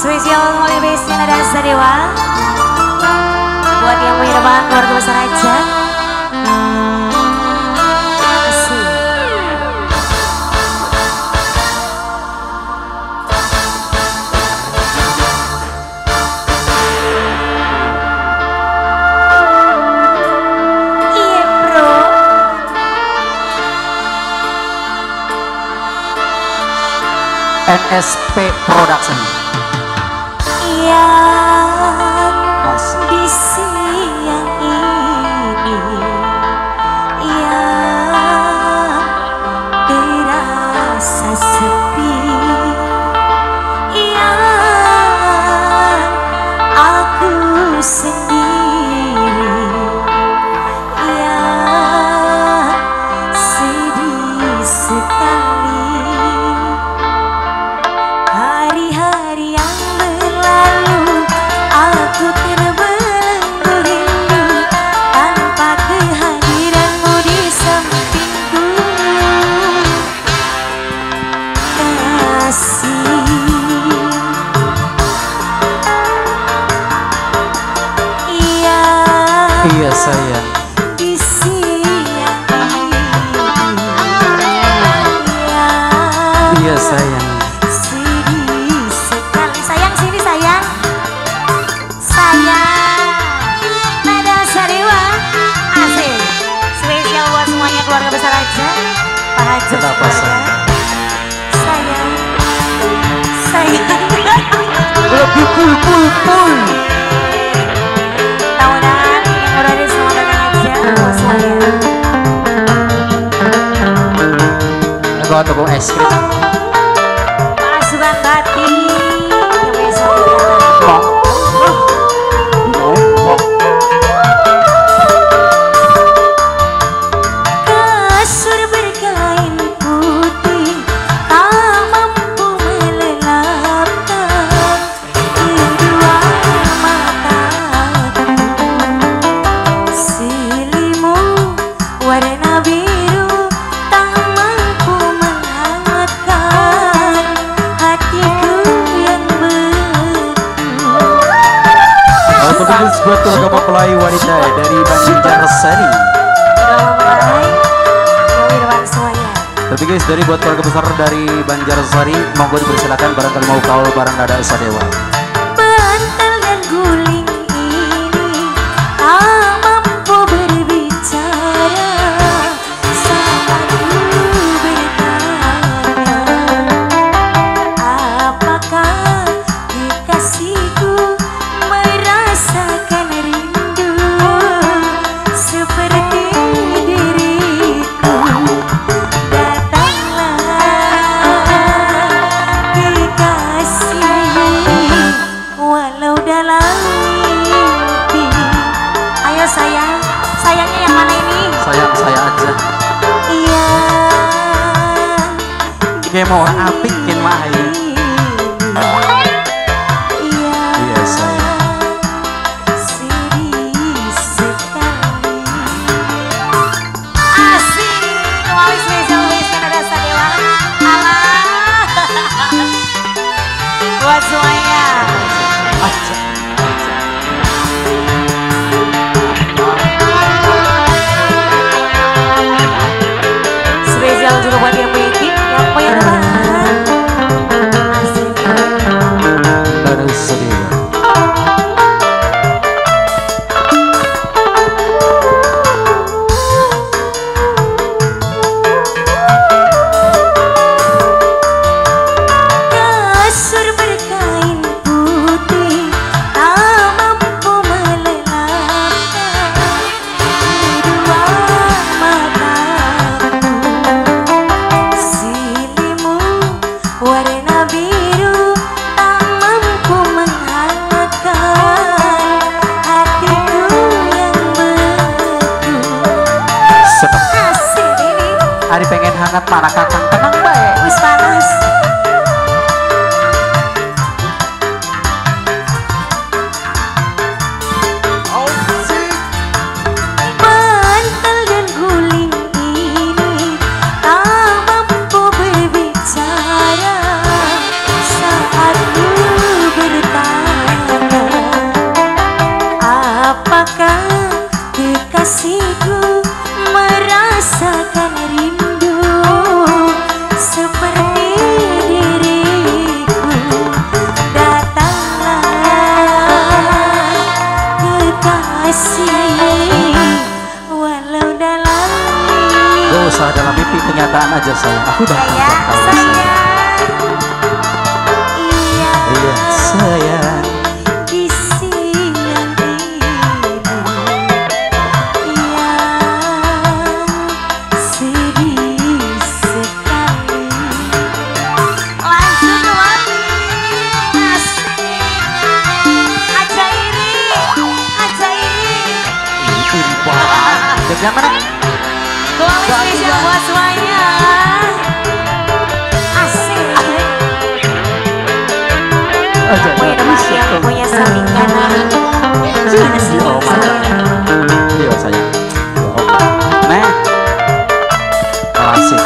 Spesial oleh base-nya ada Sadewa. Buat yang punya teman keluarga besar aja. NSP Production. Yang di siang ini yang terasa sepi, yang aku sendiri, yang sedih sekali. Hari-hari yang berlalu aku terbelenggu rindu tanpa kehadiranmu di sampingku. Kasih, iya sayang. di siang ini Iya sayang. sedih sekali. Sayang, sini sayang. Sayang, nada Sadewa. Asik. Spesial buat semuanya keluarga besar aja. Pak Haji. Kenapa sayang? Sayang, sayang. Lebih pul. Tahunan yang udah di semua datang aja buat semuanya. Aku tepung es krim. Pak Subakati yang besok datang. Kasur berkain putih tak mampu melelapkan kedua mataku. Selimut warna biru tak mampu menghangatkan hatiku yang beku. Untuk buat keluarga mempelai wanita dari Banjarnegara. Tapi guys, dari buat keluarga besar dari Banjarsari, monggo dipersilakan barangkali mau kaul barang Nada Sadewa. Bantal dan guling ini tak mampu berbicara saat ku bertanya, apakah kekasihku merasakan rindu seperti diriku. Walau dalam mimpi. Ayo sayang, sayangnya yang mana ini? Sayang saya aja. Iya. Kayak mau apik kan mah ya. Iya. Iya sayang. Sedih sekali. Asik. Kembali spesial kan ada Sadewa. Alah. Buat semuanya. Spesial juga buat yang punya tim, yang punya teman. Asik. Nada Sadewa. Kasur berkain putih tak mampu melelapkan kedua mataku. Selimut warna biru tak mampu menghangatkan hatiku yang beku. Sedap. Asik ini. Hari pengen hangat para kakang tenang baik. Wis panas. Bantal dan guling ini tak mampu berbicara saat ku punya teman yang punya samping kanan. Gimana sih? Iya sayang. Nek. Kasih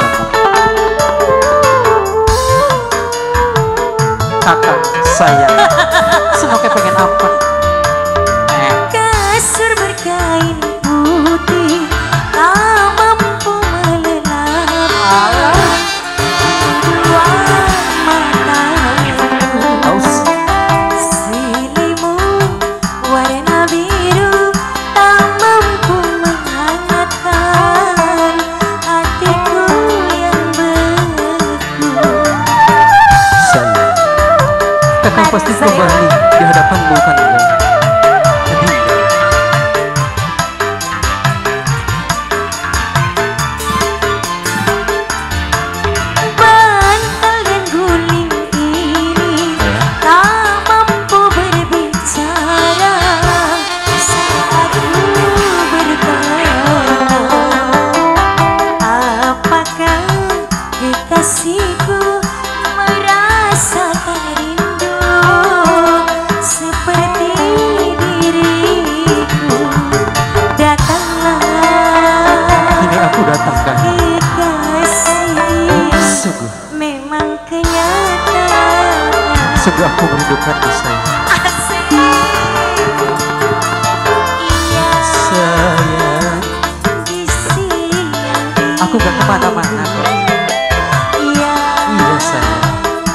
kakak sayang. Senoknya pengen apa? Kasur berkain putih tak mampu melelap dua matamu. Selimut warna biru tak mampu menghangatkan hatiku yang beku. Sayang, kakak pasti kembali di hadapanmu kan enggak? Kasihku merasakan rindu seperti diriku. Datanglah, Ini aku datangkan. kekasih, Sungguh, memang kenyataan. sungguh aku merindukanmu sayang. Asik. Iya, Sayang, di siang aku gak kemana-mana kok. iya, Iya sayang,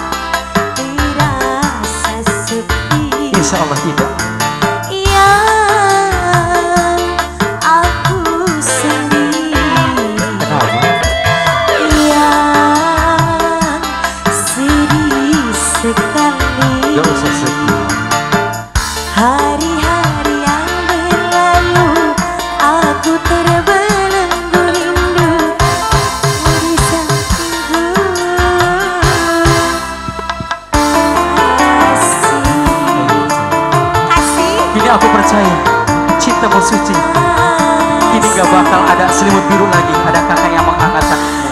dirasa sepi. insya Allah tidak. Yang aku sendiri, Kenapa? yang sedih sekali. Gak usah sedih. Hari-hari yang berlalu, aku terbelenggu rindu di sampingku. Kasih, Ini aku percaya cintamu suci. Ini gak bakal ada selimut biru lagi. Ada kakak yang menghangatkan.